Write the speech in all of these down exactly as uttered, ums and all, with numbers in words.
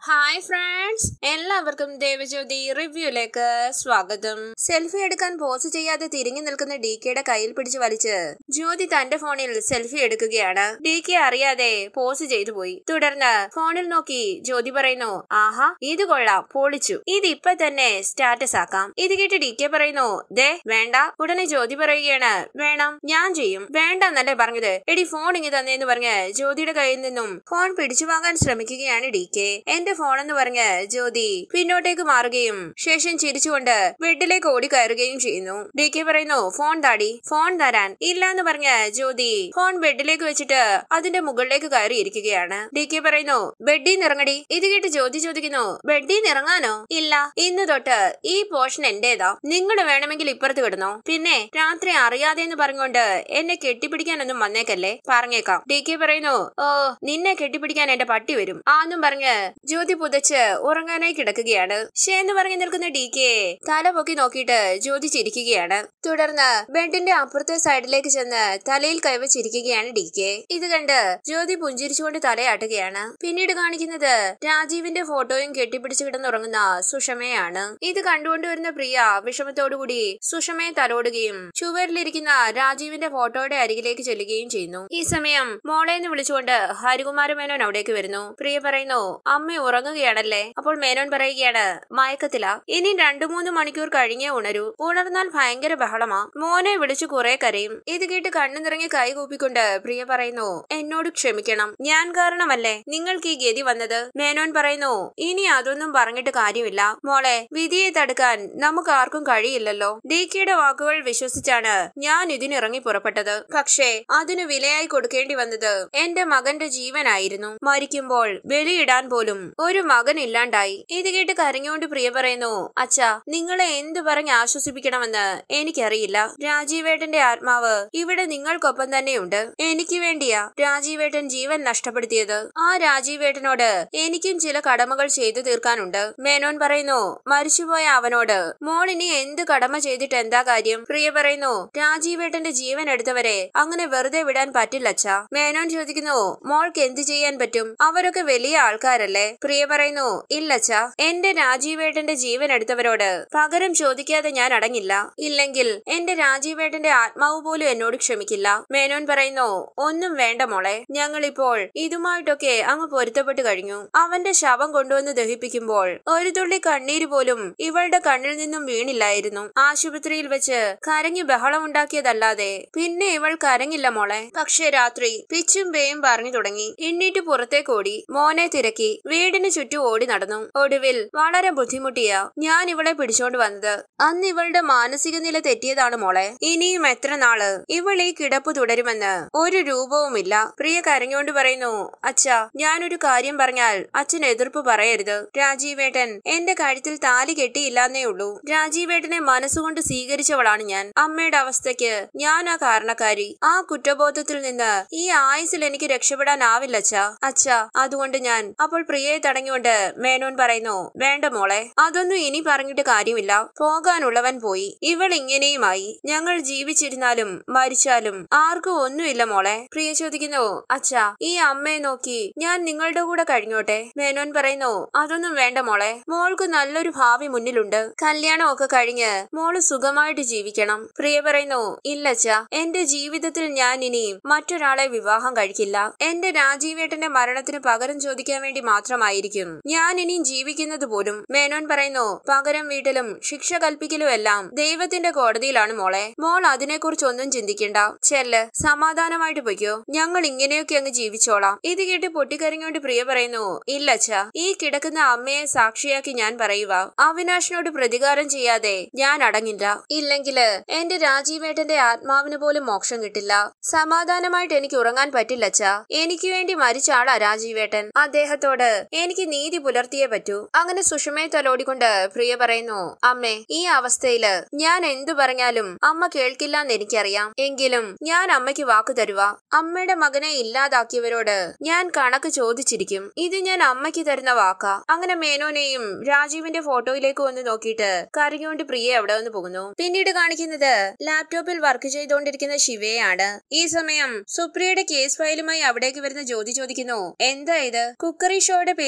Hi friends, എല്ലാവർക്കും ദേവജ്യോതി റിവ്യൂയിലേക്ക് സ്വാഗതം. Selfie എടുക്കാൻ പോസ് ചെയ്യാതെ തിരിഞ്ഞു നിൽക്കുന്ന ഡി കെയുടെ കയ്യിൽ പിടിച്ചു വലിച്ച് ജ്യോതി തന്റെ ഫോണിൽ സെൽഫി എടുക്കുകയാണ്. ഡി കെ അറിയാതെ പോസ് ചെയ്തു പോയി. തുടർന്ന് ഫോണിൽ നോക്കി ജ്യോതി പറയുന്നു, ആഹാ ഇത് കൊള്ളാം, പൊളിച്ചു, ഇത് ഇപ്പൊ തന്നെ സ്റ്റാറ്റസ് ആക്കാം. ഇത് കേട്ട് ഡി കെ പറയുന്നു, ദേ വേണ്ട. ഉടനെ ജ്യോതി പറയുകയാണ്, വേണം, ഞാൻ ചെയ്യും. വേണ്ട എന്നല്ലേ പറഞ്ഞത്, എടി ഫോൺ ഇങ്ങ് തന്നേന്ന് പറഞ്ഞ് ജ്യോതിയുടെ കയ്യിൽ നിന്നും ഫോൺ പിടിച്ചു വാങ്ങാൻ ശ്രമിക്കുകയാണ് ഡി കെ. എന്റെ ഫോൺ എന്ന് പറഞ്ഞ് ജ്യോതി പിന്നോട്ടേക്ക് മാറുകയും ശേഷം ചിരിച്ചുകൊണ്ട് ബെഡിലേക്ക് ഓടി കയറുകയും ചെയ്യുന്നു. ഡി കെ പറയുന്നു, ഫോൺ താടി. ഫോൺ തരാൻ ഇല്ല എന്ന് പറഞ്ഞ് ജ്യോതി ഫോൺ ബെഡിലേക്ക് വെച്ചിട്ട് അതിന്റെ മുകളിലേക്ക് കയറി ഇരിക്കുകയാണ്. ഡി കെ പറയുന്നു, ബെഡിൽ നിറങ്ങടി. ഇത് കേട്ട് ജ്യോതി ചോദിക്കുന്നു, ബെഡിൽ നിറങ്ങാനോ? ഇല്ല, ഇന്ന് തൊട്ട് ഈ പോർഷൻ എന്റേതാ, നിങ്ങൾ വേണമെങ്കിൽ ഇപ്പുറത്ത് കിടന്നോ. പിന്നെ രാത്രി അറിയാതെ എന്ന് പറഞ്ഞുകൊണ്ട് എന്നെ കെട്ടിപ്പിടിക്കാനൊന്നും വന്നേക്കല്ലേ, പറഞ്ഞേക്കാം. ഡി കെ പറയുന്നു, ഓ നിന്നെ കെട്ടിപ്പിടിക്കാൻ എന്റെ പട്ടി വരും ആന്നും പറഞ്ഞ് ജ്യോതി പുതച്ച് ഉറങ്ങാനായി കിടക്കുകയാണ്. ഷേ എന്ന് പറഞ്ഞു നിൽക്കുന്ന ഡി കെ തല പൊക്കി നോക്കിയിട്ട് ജ്യോതി ചിരിക്കുകയാണ്. തുടർന്ന് ബെഡിന്റെ അപ്പുറത്തെ സൈഡിലേക്ക് ചെന്ന് തലയിൽ കൈവച്ചിരിക്കുകയാണ് ഡി കെ. ഇത് കണ്ട് ജ്യോതി പുഞ്ചിരിച്ചുകൊണ്ട് തലയാട്ടുകയാണ്. പിന്നീട് കാണിക്കുന്നത് രാജീവിന്റെ ഫോട്ടോയും കെട്ടിപ്പിടിച്ചു കിടന്നുറങ്ങുന്ന സുഷമയാണ്. ഇത് കണ്ടുകൊണ്ടുവരുന്ന പ്രിയ വിഷമത്തോടുകൂടി സുഷമയെ തലോടുകയും ചുവരിലിരിക്കുന്ന രാജീവിന്റെ ഫോട്ടോയുടെ അരികിലേക്ക് ചെല്ലുകയും ചെയ്യുന്നു. ഈ സമയം മോളേന്ന് വിളിച്ചുകൊണ്ട് ഹരികുമാര മേനോൻ അവിടേക്ക് വരുന്നു. പ്രിയ പറയുന്നു, അമ്മ ഉറങ്ങുകയാണല്ലേ? അപ്പോൾ മേനോൻ പറയുകയാണ്, മയക്കത്തില, ഇനി രണ്ടു മൂന്ന് മണിക്കൂർ കഴിഞ്ഞേ ഉണരൂ. ഉണർന്നാൽ ഭയങ്കര ബഹളമാ, മോനെ വിളിച്ചു കുറെ കരയും. ഇത് കേട്ട് കണ്ണു നിറങ്ങി കൈ കൂപ്പിക്കൊണ്ട് പ്രിയ പറയുന്നു, എന്നോട് ക്ഷമിക്കണം, ഞാൻ കാരണമല്ലേ നിങ്ങൾക്ക് ഈ ഗതി വന്നത്. മേനോൻ പറയുന്നു, ഇനി അതൊന്നും പറഞ്ഞിട്ട് കാര്യമില്ല മോളെ, വിധിയെ തടുക്കാൻ നമുക്ക് ആർക്കും കഴിയില്ലല്ലോ. ഡി കെയുടെ വാക്കുകൾ വിശ്വസിച്ചാണ് ഞാൻ ഇതിനിറങ്ങി പുറപ്പെട്ടത്. പക്ഷേ അതിനു വിലയായി കൊടുക്കേണ്ടി വന്നത് എന്റെ മകന്റെ ജീവനായിരുന്നു. മരിക്കുമ്പോൾ ബലിയിടാൻ പോലും ഒരു മകൻ ഇല്ലാണ്ടായി. ഇത് കേട്ട് കരഞ്ഞുകൊണ്ട് പ്രിയ പറയുന്നു, അച്ഛാ നിങ്ങളെ എന്തു പറഞ്ഞ് ആശ്വസിപ്പിക്കണമെന്ന് എനിക്കറിയില്ല. രാജീവേട്ടന്റെ ആത്മാവ് ഇവിടെ നിങ്ങൾക്കൊപ്പം തന്നെയുണ്ട്. എനിക്ക് വേണ്ടിയാ രാജീവേട്ടൻ ജീവൻ നഷ്ടപ്പെടുത്തിയത്. ആ രാജീവേട്ടനോട് എനിക്കും ചില കടമകൾ ചെയ്തു തീർക്കാനുണ്ട്. മേനോൻ പറയുന്നു, മരിച്ചുപോയ അവനോട് മോൾ ഇനി എന്ത് കടമ ചെയ്തിട്ട് എന്താ കാര്യം? പ്രിയ പറയുന്നു, രാജീവേട്ടന്റെ ജീവൻ എടുത്തവരെ അങ്ങനെ വെറുതെ വിടാൻ പറ്റില്ലച്ചാ. മേനോൻ ചോദിക്കുന്നു, മോൾക്ക് എന്ത് ചെയ്യാൻ പറ്റും? അവരൊക്കെ വലിയ ആൾക്കാരല്ലേ? പ്രിയ പറയുന്നു, ഇല്ലച്ചാ, എന്റെ രാജീവേട്ടന്റെ ജീവൻ എടുത്തവരോട് പകരം ചോദിക്കാതെ ഞാൻ അടങ്ങില്ല. ഇല്ലെങ്കിൽ എന്റെ രാജീവേട്ടന്റെ ആത്മാവ് പോലും എന്നോട് ക്ഷമിക്കില്ല. മേനോൻ പറയുന്നു, ഒന്നും വേണ്ട മോളെ, ഞങ്ങളിപ്പോൾ ഇതുമായിട്ടൊക്കെ അങ്ങ് പൊരുത്തപ്പെട്ടു കഴിഞ്ഞു. അവന്റെ ശവം കൊണ്ടുവന്ന് ദഹിപ്പിക്കുമ്പോൾ ഒരു തുള്ളി കണ്ണീര് പോലും ഇവളുടെ കണ്ണിൽ നിന്നും വീണില്ലായിരുന്നു. ആശുപത്രിയിൽ വെച്ച് കരഞ്ഞു ബഹളമുണ്ടാക്കിയതല്ലാതെ പിന്നെ ഇവൾ കരഞ്ഞില്ല മോളെ. പക്ഷെ രാത്രി പിച്ചും പേയും പറഞ്ഞു തുടങ്ങി. എണ്ണീറ്റ് പുറത്തേക്കോടി, മോനെ തിരക്കി വീടിന് ചുറ്റും ഓടി നടന്നു. ഒടുവിൽ വളരെ ബുദ്ധിമുട്ടിയ ഞാൻ ഇവളെ പിടിച്ചോണ്ട് വന്നത്. അന്ന് ഇവളുടെ മാനസിക നില തെറ്റിയതാണ് മോളെ. ഇനിയും എത്ര നാള് ഇവൾ ഈ കിടപ്പ് തുടരുമെന്ന് ഒരു രൂപവുമില്ല. പ്രിയ കരഞ്ഞോണ്ട് പറയുന്നു, അച്ഛാ ഞാനൊരു കാര്യം പറഞ്ഞാൽ അച്ഛൻ എതിർപ്പ് പറയരുത്. രാജീവേട്ടൻ എന്റെ കഴുത്തിൽ താലി കെട്ടിയില്ലാന്നേ ഉള്ളൂ. രാജീവേട്ടനെ മനസ്സുകൊണ്ട് സ്വീകരിച്ചവളാണ് ഞാൻ. അമ്മയുടെ അവസ്ഥയ്ക്ക് ഞാൻ ആ കാരണക്കാരി. ആ കുറ്റബോധത്തിൽ നിന്ന് ഈ ആയുസിൽ എനിക്ക് രക്ഷപ്പെടാനാവില്ലച്ചാ. അച്ഛാ അതുകൊണ്ട് ഞാൻ. അപ്പോൾ പ്രിയയെ തടഞ്ഞുകൊണ്ട് മേനോൻ പറയുന്നു, വേണ്ട മോളെ, അതൊന്നും ഇനി പറഞ്ഞിട്ട് കാര്യമില്ല. പോകാനുള്ളവൻ പോയി, ഇവൾ ഇങ്ങനെയുമായി. ഞങ്ങൾ ജീവിച്ചിരുന്നാലും മരിച്ചാലും ആർക്കും ഒന്നുമില്ല മോളെ. പ്രിയ ചോദിക്കുന്നു, അച്ഛാ ഈ അമ്മയെ നോക്കി ഞാൻ നിങ്ങളുടെ കൂടെ കഴിഞ്ഞോട്ടെ? മേനോൻ പറയുന്നു, അതൊന്നും വേണ്ട മോളെ, മോൾക്ക് നല്ലൊരു ഭാവി മുന്നിലുണ്ട്. കല്യാണം ഒക്കെ കഴിഞ്ഞ് മോള് സുഖമായിട്ട് ജീവിക്കണം. പ്രിയ പറയുന്നു, ഇല്ലച്ചാ, എന്റെ ജീവിതത്തിൽ ഞാൻ ഇനി മറ്റൊരാളെ വിവാഹം കഴിക്കില്ല. എന്റെ രാജീവേട്ടന്റെ മരണത്തിന് പകരം ചോദിക്കാൻ വേണ്ടി മാത്രമായിരിക്കും ഞാൻ ഇനിയും ജീവിക്കുന്നത് പോലും. മേനോൻ പറയുന്നു, പകരം വീട്ടിലും ശിക്ഷ കൽപ്പിക്കലും എല്ലാം ദൈവത്തിന്റെ കോടതിയിലാണ് മോളെ. മോൾ അതിനെക്കുറിച്ച് ഒന്നും ചിന്തിക്കണ്ട. ചെല്ല്, സമാധാനമായിട്ട് പൊയ്ക്കോ, ഞങ്ങൾ ഇങ്ങനെയൊക്കെ അങ്ങ് ജീവിച്ചോളാം. ഇത് കേട്ട് പൊട്ടിക്കരഞ്ഞോണ്ട് പ്രിയ പറയുന്നു, ഇല്ലച്ചാ, ഈ കിടക്കുന്ന അമ്മയെ സാക്ഷിയാക്കി ഞാൻ പറയുക, അവിനാഷിനോട് പ്രതികാരം ചെയ്യാതെ ഞാൻ അടങ്ങില്ല. ഇല്ലെങ്കില് എന്റെ രാജീവേട്ടന്റെ ആത്മാവിന് പോലും മോക്ഷം കിട്ടില്ല. സമാധാനമായിട്ട് എനിക്ക് ഉറങ്ങാൻ പറ്റില്ലച്ചാ. എനിക്ക് വേണ്ടി മരിച്ച ആളാ രാജീവേട്ടൻ. അദ്ദേഹത്തോട് എനിക്ക് നീതി പുലർത്തിയേ പറ്റൂ. അങ്ങനെ സുഷമയെ തലോടിക്കൊണ്ട് പ്രിയ പറയുന്നു, അമ്മേ ഈ അവസ്ഥയില് ഞാൻ എന്തു പറഞ്ഞാലും അമ്മ കേൾക്കില്ലെന്ന് എനിക്കറിയാം. എങ്കിലും ഞാൻ അമ്മയ്ക്ക് വാക്കു തരുക. അമ്മയുടെ മകനെ ഇല്ലാതാക്കിയവരോട് ഞാൻ കണക്ക് ചോദിച്ചിരിക്കും. ഇത് ഞാൻ അമ്മയ്ക്ക് തരുന്ന വാക്കാ. അങ്ങനെ മേനോനെയും രാജീവിന്റെ ഫോട്ടോയിലേക്ക് വന്ന് നോക്കിയിട്ട് കരഞ്ഞുകൊണ്ട് പ്രിയ അവിടെ വന്ന് പോകുന്നു. പിന്നീട് കാണിക്കുന്നത് ലാപ്ടോപ്പിൽ വർക്ക് ചെയ്തുകൊണ്ടിരിക്കുന്ന ശിവയാണ്. ഈ സമയം സുപ്രിയയുടെ കേസ് ഫയലുമായി അവിടേക്ക് വരുന്ന ജ്യോതി ചോദിക്കുന്നു, എന്താ ഇത്? കുക്കറി ഷോയുടെ പേര്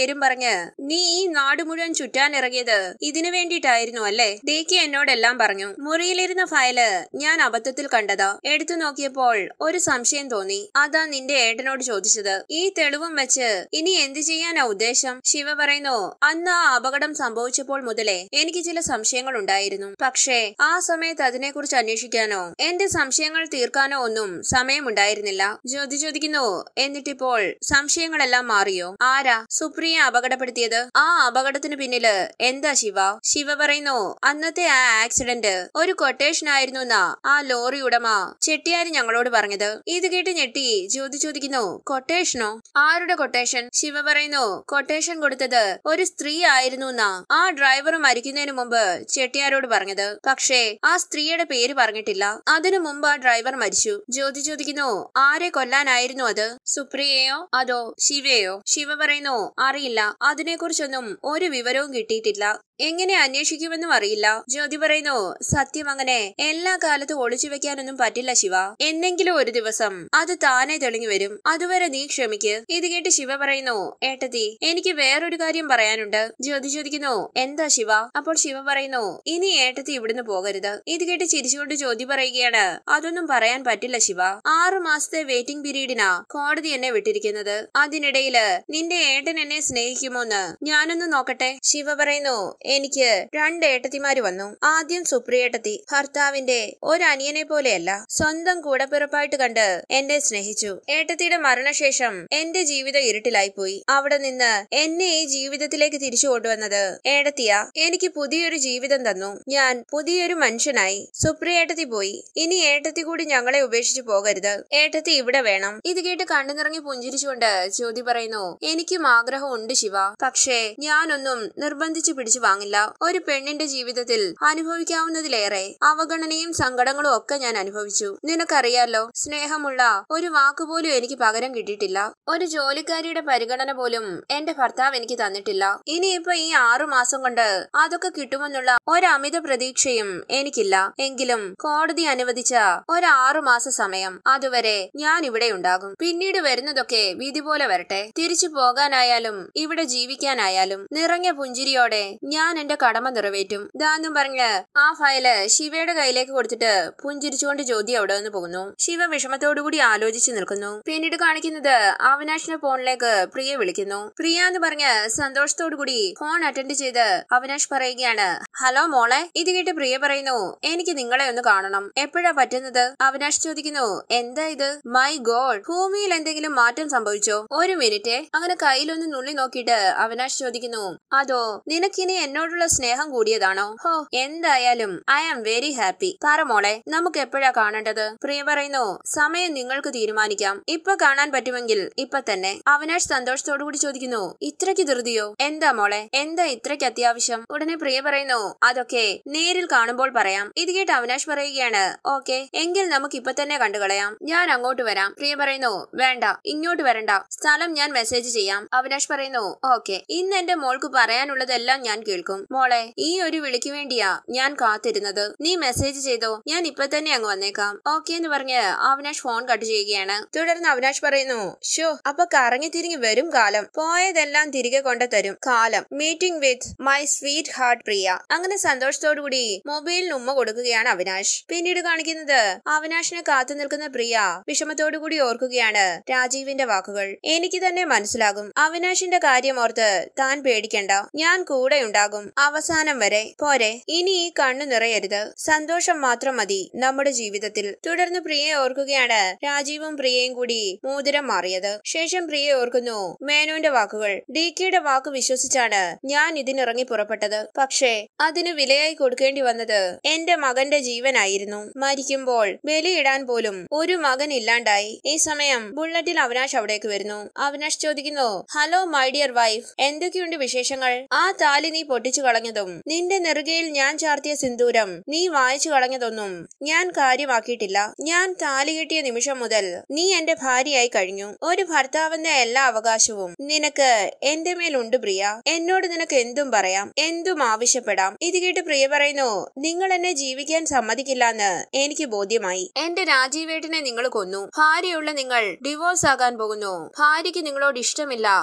പേരും പറഞ്ഞ് നീ ഈ നാട് മുഴുവൻ ചുറ്റാനിറങ്ങിയത് ഇതിനു വേണ്ടിയിട്ടായിരുന്നു അല്ലേ? ഡി കെ എന്നോടെല്ലാം പറഞ്ഞു. മുറിയിലിരുന്ന ഫയല് ഞാൻ അബദ്ധത്തിൽ കണ്ടതാ. എടുത്തു നോക്കിയപ്പോൾ ഒരു സംശയം തോന്നി. അതാ നിന്റെ ഏട്ടനോട് ചോദിച്ചത്. ഈ തെളിവും വെച്ച് ഇനി എന്ത് ചെയ്യാനാ ഉദ്ദേശം? ശിവ പറയുന്നു, അന്ന് ആ അപകടം സംഭവിച്ചപ്പോൾ മുതലേ എനിക്ക് ചില സംശയങ്ങൾ ഉണ്ടായിരുന്നു. പക്ഷേ ആ സമയത്ത് അതിനെക്കുറിച്ച് അന്വേഷിക്കാനോ എന്റെ സംശയങ്ങൾ തീർക്കാനോ ഒന്നും സമയമുണ്ടായിരുന്നില്ല. ജ്യോതി ചോദിക്കുന്നു, എന്നിട്ടിപ്പോൾ സംശയങ്ങളെല്ലാം മാറിയോ? ആരാ സുപ്രിയെ അപകടപ്പെടുത്തിയത്? ആ അപകടത്തിന് പിന്നില് എന്താ ശിവ? ശിവ പറയുന്നു, അന്നത്തെ ആ ആക്സിഡന്റ് ഒരു കൊട്ടേഷൻ ആയിരുന്നു എന്നാ ആ ലോറി ഉടമ ചെട്ടിയാര് ഞങ്ങളോട് പറഞ്ഞത്. ഇത് കേട്ട് ഞെട്ടി ജ്യോതി ചോദിക്കുന്നു, കൊട്ടേഷനോ? ആരുടെ കൊട്ടേഷൻ? ശിവ പറയുന്നു, കൊട്ടേഷൻ കൊടുത്തത് ഒരു സ്ത്രീ ആയിരുന്നു എന്നാ ആ ഡ്രൈവർ മരിക്കുന്നതിന് മുമ്പ് ചെട്ടിയാരോട് പറഞ്ഞത്. പക്ഷേ ആ സ്ത്രീയുടെ പേര് പറഞ്ഞിട്ടില്ല. അതിനു മുമ്പ് ആ ഡ്രൈവർ മരിച്ചു. ജ്യോതി ചോദിക്കുന്നു, ആരെ കൊല്ലാനായിരുന്നു അത്? സുപ്രിയയോ അതോ ശിവയോ? ശിവ പറയുന്നു, അറിയില്ല. അതിനെക്കുറിച്ചൊന്നും ഒരു വിവരവും കിട്ടിയിട്ടില്ല. എങ്ങനെ അന്വേഷിക്കുമെന്നും അറിയില്ല. ജ്യോതി പറയുന്നു, സത്യം അങ്ങനെ എല്ലാ കാലത്തും ഒളിച്ചു വെക്കാനൊന്നും പറ്റില്ല ശിവ. എന്നെങ്കിലും ഒരു ദിവസം അത് താനെ തെളിഞ്ഞു വരും. അതുവരെ നീ ക്ഷമിക്ക്. ഇത് കേട്ട് ശിവ പറയുന്നു, ഏട്ടത്തി എനിക്ക് വേറൊരു കാര്യം പറയാനുണ്ട്. ജ്യോതി ചോദിക്കുന്നു, എന്താ ശിവ? അപ്പോൾ ശിവ പറയുന്നു, ഇനി ഏട്ടത്തി ഇവിടുന്ന് പോകരുത്. ഇത് കേട്ട് ചിരിച്ചുകൊണ്ട് ജ്യോതി പറയുകയാണ്, അതൊന്നും പറയാൻ പറ്റില്ല ശിവ. ആറു മാസത്തെ വെയിറ്റിംഗ് പീരീഡിനാ കോടതി എന്നെ വിട്ടിരിക്കുന്നത്. അതിനിടയില് നിന്റെ ഏട്ടൻ എന്നെ സ്നേഹിക്കുമോന്ന് ഞാനൊന്ന് നോക്കട്ടെ. ശിവ പറയുന്നു, എനിക്ക് രണ്ട് ഏട്ടത്തിമാര് വന്നു. ആദ്യം സുപ്രിയേട്ടത്തി ഭർത്താവിന്റെ ഒരനിയനെ പോലെയല്ല, സ്വന്തം കൂടപ്പിറപ്പായിട്ട് കണ്ട് എന്നെ സ്നേഹിച്ചു. ഏട്ടത്തിയുടെ മരണശേഷം എന്റെ ജീവിതം ഇരുട്ടിലായിപ്പോയി. അവിടെ നിന്ന് എന്നെ ഈ ജീവിതത്തിലേക്ക് തിരിച്ചു കൊണ്ടുവന്നത് ഏട്ടത്തിയാ. എനിക്ക് പുതിയൊരു ജീവിതം തന്നു. ഞാൻ പുതിയൊരു മനുഷ്യനായി. സുപ്രിയേട്ടത്തി പോയി. ഇനി ഏട്ടത്തി കൂടി ഞങ്ങളെ ഉപേക്ഷിച്ചു പോകരുത്. ഏട്ടത്തി ഇവിടെ വേണം. ഇത് കേട്ട് കണ്ണു നിറങ്ങി പുഞ്ചിരിച്ചുകൊണ്ട് ജ്യോതി പറയുന്നു, എനിക്കും ആഗ്രഹം ഉണ്ട് ശിവ. പക്ഷേ ഞാനൊന്നും നിർബന്ധിച്ചു പിടിച്ചു വാങ്ങില്ല. ഒരു പെണ്ണിന്റെ ജീവിതത്തിൽ അനുഭവിക്കാവുന്നതിലേറെ അവഗണനയും സങ്കടങ്ങളും ഒക്കെ ഞാൻ അനുഭവിച്ചു. നിനക്കറിയാലോ, സ്നേഹമുള്ള ഒരു വാക്കുപോലും എനിക്ക് പകരം കിട്ടിയിട്ടില്ല. ഒരു ജോലിക്കാരിയുടെ പരിഗണന പോലും എന്റെ ഭർത്താവ് എനിക്ക് തന്നിട്ടില്ല. ഇനിയിപ്പോ ഈ ആറു മാസം കൊണ്ട് അതൊക്കെ കിട്ടുമെന്നുള്ള ഒരമിത പ്രതീക്ഷയും എനിക്കില്ല. എങ്കിലും കോടതി അനുവദിച്ച ഒരാറു മാസ സമയം, അതുവരെ ഞാൻ ഇവിടെ ഉണ്ടാകും. പിന്നീട് വരുന്നതൊക്കെ വിധി പോലെ വരട്ടെ. തിരിച്ചു പോകാനായാലും ഇവിടെ ജീവിക്കാനായാലും നിറഞ്ഞ പുഞ്ചിരിയോടെ ഞാൻ എന്റെ കടമ നിറവേറ്റും. ദാന്നും പറഞ്ഞ് ആ ഫയല് ശിവയുടെ കയ്യിലേക്ക് കൊടുത്തിട്ട് പുഞ്ചിരിച്ചുകൊണ്ട് ജ്യോതി അവിടെ നിന്ന് പോകുന്നു. ശിവ വിഷമത്തോടുകൂടി ആലോചിച്ചു നിൽക്കുന്നു. പിന്നീട് കാണിക്കുന്നത് അവിനാഷിനെ ഫോണിലേക്ക് പ്രിയ വിളിക്കുന്നു. പ്രിയ എന്ന് പറഞ്ഞ് സന്തോഷത്തോടു കൂടി ഫോൺ അറ്റൻഡ് ചെയ്ത് അവിനാഷ് പറയുകയാണ്, ഹലോ മോളെ. ഇത് കേട്ട് പ്രിയ പറയുന്നു, എനിക്ക് നിങ്ങളെ ഒന്ന് കാണണം. എപ്പോഴാ പറ്റുന്നത്? അവിനാഷ് ചോദിക്കുന്നു, എന്താ ഇത്? മൈ ഗോഡ്, ഭൂമിയിൽ എന്തെങ്കിലും മാറ്റം സംഭവിച്ചോ? ഒരു മിനിറ്റ്. അങ്ങനെ കയ്യിലൊന്ന് നുള്ളി നോക്കിയിട്ട് അവിനാഷ് ചോദിക്കുന്നു, അതോ നിനക്കിനി എന്നോടുള്ള സ്നേഹം കൂടിയതാണോ? ഹോ, എന്തായാലും ഐ ആം വെരി ഹാപ്പി. പറ മോളെ, നമുക്ക് എപ്പോഴാ കാണേണ്ടത്? പ്രിയ പറയുന്നു, സമയം നിങ്ങൾക്ക് തീരുമാനിക്കാം. ഇപ്പൊ കാണാൻ പറ്റുമെങ്കിൽ ഇപ്പൊ തന്നെ. അവിനാഷ് സന്തോഷത്തോടു കൂടി ചോദിക്കുന്നു, ഇത്രയ്ക്ക് ധൃതിയോ? എന്താ മോളെ, എന്താ ഇത്രയ്ക്ക് അത്യാവശ്യം? ഉടനെ പ്രിയ പറയുന്നു, അതൊക്കെ നേരിൽ കാണുമ്പോൾ പറയാം. ഇത് കേട്ട് അവിനാഷ് പറയുകയാണ്, ഓക്കെ, എങ്കിൽ നമുക്ക് ഇപ്പൊ തന്നെ കണ്ടുകളയാം. ഞാൻ അങ്ങോട്ട് വരാം. പ്രിയ പറയുന്നു, വേണ്ട, ഇങ്ങോട്ട് വരണ്ട. സ്ഥലം ഞാൻ മെസ്സേജ് ചെയ്യാം. അവിനാഷ് പറയുന്നു, ഓക്കെ, ഇന്ന് എന്റെ മോൾക്ക് പറയാനുള്ളതെല്ലാം ഞാൻ കേൾക്കും. മോളെ, ഈ ഒരു വിളിക്ക് വേണ്ടിയാ ഞാൻ കാത്തിരുന്നത്. നീ മെസ്സേജ് ചെയ്തോ, ഞാൻ ഇപ്പൊ തന്നെ അങ്ങ് വന്നേക്കാം. ഓക്കെ എന്ന് പറഞ്ഞ് അവിനാഷ് ഫോൺ കട്ട് ചെയ്യുകയാണ്. തുടർന്ന് അവിനാഷ് പറയുന്നു, ഷോ, അപ്പൊ കറങ്ങി തിരിഞ്ഞ് വരും കാലം. പോയതെല്ലാം തിരികെ കൊണ്ടു തരും കാലം. Meeting with my sweetheart Priya. അങ്ങനെ സന്തോഷത്തോടുകൂടി മൊബൈലിന് ഉമ്മ കൊടുക്കുകയാണ് അവിനാഷ്. പിന്നീട് കാണിക്കുന്നത് അവിനാഷിനെ കാത്തു നിൽക്കുന്ന പ്രിയ വിഷമത്തോടുകൂടി ഓർക്കുകയാണ് രാജീവിന്റെ വാക്കുകൾ. എനിക്ക് തന്നെ മനസ്സിലാകും. അവിനാഷിന്റെ കാര്യം ഓർത്ത് താൻ പേടിക്കണ്ട, ഞാൻ കൂടെ ഉണ്ടാകും അവസാനം വരെ. പോരെ, ഇനി ഈ കണ്ണു നിറയരുത്. സന്തോഷം മാത്രം മതി നമ്മുടെ ജീവിതത്തിൽ. തുടർന്ന് പ്രിയയെ ഓർക്കുകയാണ് രാജീവും പ്രിയയും കൂടി മോതിരം മാറിയത്. ശേഷം പ്രിയ ഓർക്കുന്നു മേനോന്റെ വാക്കുകൾ. ഡി കെയുടെ വാക്ക് വിശ്വസിച്ചാണ് ഞാൻ ഇതിനിറങ്ങി പുറപ്പെട്ടത്. പക്ഷേ അതിന് വിലയായി കൊടുക്കേണ്ടി വന്നത് എന്റെ മകന്റെ ജീവനായിരുന്നു. മരിക്കുമ്പോൾ ബലിയിടാൻ പോലും ഒരു മകൻ ഇല്ലാണ്ടായി. ഈ സമയം ബുള്ളറ്റിൽ അവിനാഷ് അവിടേക്ക് വരുന്നു. അവിനാഷ് ചോദിക്കുന്നു, ഹലോ മൈ ഡിയർ വൈഫ്, എന്തൊക്കെയുണ്ട് വിശേഷങ്ങൾ? ആ താലി നീ പൊട്ടിച്ചു കളഞ്ഞതും നിന്റെ നെറുകയിൽ ഞാൻ ചാർത്തിയ സിന്ദൂരം നീ വായിച്ചു കളഞ്ഞതൊന്നും ഞാൻ കാര്യമാക്കിയിട്ടില്ല. ഞാൻ താലി കെട്ടിയ നിമിഷം മുതൽ നീ എന്റെ ഭാര്യയായി കഴിഞ്ഞു. ഒരു ഭർത്താവിന്റെ എല്ലാ അവകാശവും നിനക്ക് എന്റെ മേലുണ്ട് പ്രിയ. എന്നോട് നിനക്ക് എന്തും പറയാം, എന്തും ആവശ്യപ്പെടാം. ഇത് കേട്ട് പ്രിയ പറയുന്നു, നിങ്ങൾ എന്നെ ജീവിക്കാൻ സമ്മതിക്കില്ലെന്ന് എനിക്ക് ബോധ്യമായി. എന്റെ രാജീവേട്ടനെ നിങ്ങൾ കൊന്നു. ഭാര്യയുള്ള നിങ്ങൾ ഡിവോഴ്സ് ആകാൻ പോകുന്നു. ഭാര്യയ്ക്ക് നിങ്ങളോട് ഇഷ്ടമില്ല, വെറുപ്പ.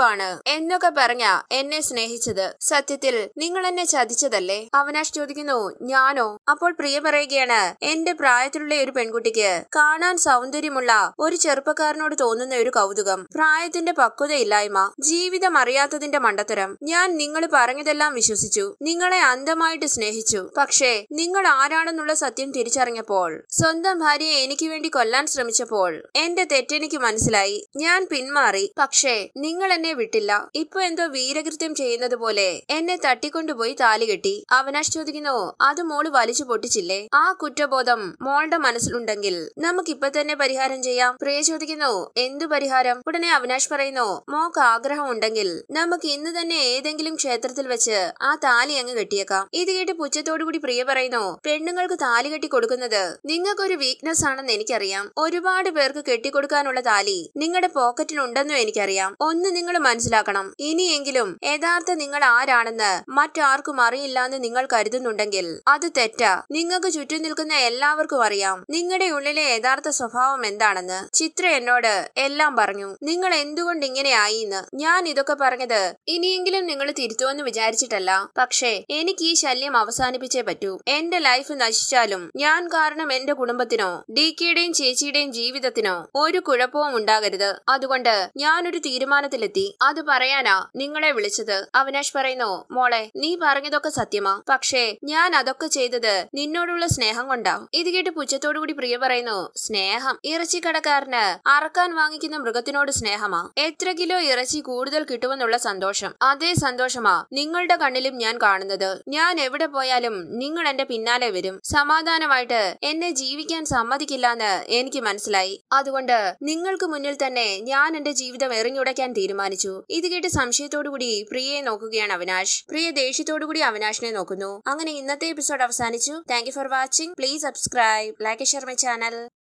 ഉറപ്പാണ് എന്നൊക്കെ പറഞ്ഞ എന്നെ സ്നേഹിച്ചത്. സത്യത്തിൽ നിങ്ങൾ എന്നെ ചതിച്ചതല്ലേ? അവനാഷ് ചോദിക്കുന്നു. ഞാനോ? അപ്പോൾ പ്രിയ പറയുകയാണ്, എന്റെ പ്രായത്തിലുള്ള ഒരു പെൺകുട്ടിക്ക് കാണാൻ സൗന്ദര്യമുള്ള ഒരു ചെറുപ്പക്കാരനോട് തോന്നുന്ന ഒരു കൗതുകം, പ്രായത്തിന്റെ പക്വതയില്ലായ്മ, ജീവിതം അറിയാത്തതിന്റെ മണ്ടത്തരം. ഞാൻ നിങ്ങൾ പറഞ്ഞതെല്ലാം വിശ്വസിച്ചു, നിങ്ങളെ അന്ധമായിട്ട് സ്നേഹിച്ചു. പക്ഷേ നിങ്ങൾ ആരാണെന്നുള്ള സത്യം തിരിച്ചറിഞ്ഞപ്പോൾ, സ്വന്തം ഭാര്യയെ എനിക്ക് വേണ്ടി കൊല്ലാൻ ശ്രമിച്ചപ്പോൾ എന്റെ തെറ്റെനിക്ക് മനസ്സിലായി. ഞാൻ പിന്മാറി. പക്ഷേ നിങ്ങൾ എന്നെ വിട്ടില്ല. ഇപ്പൊ എന്തോ വീരകൃത്യം ചെയ്യുന്നത് പോലെ എന്നെ തട്ടിക്കൊണ്ടുപോയി താലി കെട്ടി. അവനാഷ് ചോദിക്കുന്നു, അത് മോള് വലിച്ചു പൊട്ടിച്ചില്ലേ? ആ കുറ്റബോധം മോളുടെ മനസ്സിലുണ്ടെങ്കിൽ നമുക്കിപ്പൊ തന്നെ പരിഹാരം ചെയ്യാം. പ്രിയ ചോദിക്കുന്നു, എന്തു പരിഹാരം? ഉടനെ അവനാഷ് പറയുന്നു, മോക്ക് ആഗ്രഹം ഉണ്ടെങ്കിൽ നമുക്ക് ഇന്ന് തന്നെ ഏതെങ്കിലും ക്ഷേത്രത്തിൽ വെച്ച് ആ താലി അങ്ങ് കെട്ടിയേക്കാം. ഇത് കേട്ട് പുച്ഛത്തോടുകൂടി പ്രിയ പറയുന്നു, പെണ്ണുങ്ങൾക്ക് താലി കെട്ടി കൊടുക്കുന്നത് നിങ്ങൾക്കൊരു വീക്ക്നെസ് ആണെന്ന് എനിക്കറിയാം. ഒരുപാട് പേർക്ക് കെട്ടിക്കൊടുക്കാനുള്ള താലി നിങ്ങളുടെ പോക്കറ്റിലുണ്ടെന്നും എനിക്കറിയാം. ഒന്ന് നിങ്ങൾ മനസ്സിലാക്കണം, ഇനിയെങ്കിലും യഥാർത്ഥ നിങ്ങൾ ആരാണെന്ന് മറ്റാർക്കും അറിയില്ലാന്ന് നിങ്ങൾ കരുതുന്നുണ്ടെങ്കിൽ അത് തെറ്റാ. നിങ്ങൾക്ക് ചുറ്റും നിൽക്കുന്ന എല്ലാവർക്കും അറിയാം നിങ്ങളുടെ ഉള്ളിലെ യഥാർത്ഥ സ്വഭാവം എന്താണെന്ന്. ചിത്ര എന്നോട് എല്ലാം പറഞ്ഞു, നിങ്ങൾ എന്തുകൊണ്ട് ഇങ്ങനെ ആയിന്ന്. ഞാൻ ഇതൊക്കെ പറഞ്ഞത് ഇനിയെങ്കിലും നിങ്ങൾ തിരുത്തുമെന്ന് വിചാരിച്ചിട്ടല്ല. പക്ഷേ എനിക്ക് ഈ ശല്യം അവസാനിപ്പിച്ചേ പറ്റൂ. എന്റെ ലൈഫ് നശിച്ചാലും ഞാൻ കാരണം എന്റെ കുടുംബത്തിനോ ഡി കെയുടെയും ചേച്ചിയുടെയും ജീവിതത്തിനോ ഒരു കുഴപ്പവും ഉണ്ടാകരുത്. അതുകൊണ്ട് ഞാനൊരു തീരുമാനത്തിലെത്തി. അത് പറയാനാ നിങ്ങളെ വിളിച്ചത്. അവനാഷ് പറയുന്നു, മോളെ നീ പറഞ്ഞതൊക്കെ സത്യമാ. പക്ഷേ ഞാൻ അതൊക്കെ ചെയ്തത് നിന്നോടുള്ള സ്നേഹം കൊണ്ടാ. ഇത് കേട്ട് പുച്ഛത്തോടുകൂടി പ്രിയ പറയുന്നു, സ്നേഹം? ഇറച്ചിക്കടക്കാരന് അറക്കാൻ വാങ്ങിക്കുന്ന മൃഗത്തിനോട് സ്നേഹമാ. എത്ര കിലോ ഇറച്ചി കൂടുതൽ കിട്ടുമെന്നുള്ള സന്തോഷം, അതേ സന്തോഷമാ നിങ്ങളുടെ കണ്ണിലും ഞാൻ കാണുന്നത്. ഞാൻ എവിടെ പോയാലും നിങ്ങൾ എന്റെ പിന്നാലെ വരും. സമാധാനമായിട്ട് എന്നെ ജീവിക്കാൻ സമ്മതിക്കില്ലാന്ന് എനിക്ക് മനസ്സിലായി. അതുകൊണ്ട് നിങ്ങൾക്ക് മുന്നിൽ തന്നെ ഞാൻ എന്റെ ജീവിതം എറിഞ്ഞുടയ്ക്കാൻ തീരുമാനിച്ചു. ഇത് കേട്ട് സംശയത്തോടുകൂടി പ്രിയയെ നോക്കുകയാണ് അവനാഷ്. പ്രിയ ദേഷ്യത്തോടുകൂടി അവനാഷിനെ നോക്കുന്നു. അങ്ങനെ ഇന്നത്തെ എപ്പിസോഡ് അവസാനിച്ചു. Thank you for watching. Please subscribe, like, share my channel.